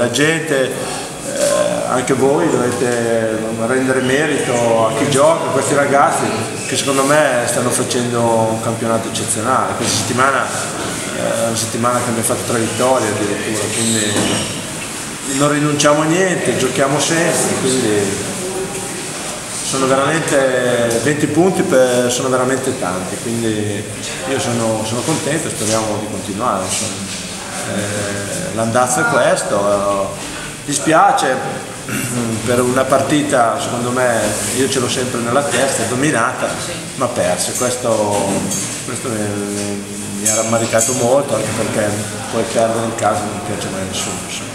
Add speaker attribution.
Speaker 1: la gente, anche voi dovete rendere merito a chi gioca, a questi ragazzi che secondo me stanno facendo un campionato eccezionale. Questa settimana è una settimana che abbiamo fatto 3 vittorie addirittura, quindi non rinunciamo a niente, giochiamo sempre, quindi sono veramente 20 punti, sono veramente tanti, quindi io sono contento e speriamo di continuare. L'andazzo è questo. Dispiace per una partita, secondo me, io ce l'ho sempre nella testa, dominata, ma persa. Questo mi ha rammaricato molto, anche perché poi perdere in casa non piace mai a nessuno.